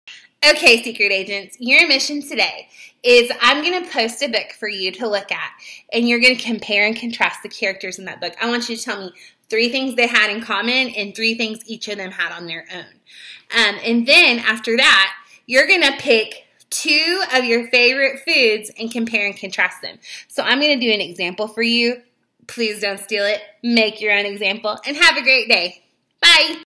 Okay, secret agents, your mission today is I'm going to post a book for you to look at, and you're going to compare and contrast the characters in that book. I want you to tell me 3 things they had in common and 3 things each of them had on their own. And then after that, you're going to pick 2 of your favorite foods and compare and contrast them. So I'm going to do an example for you. Please don't steal it. Make your own example, and have a great day. Bye.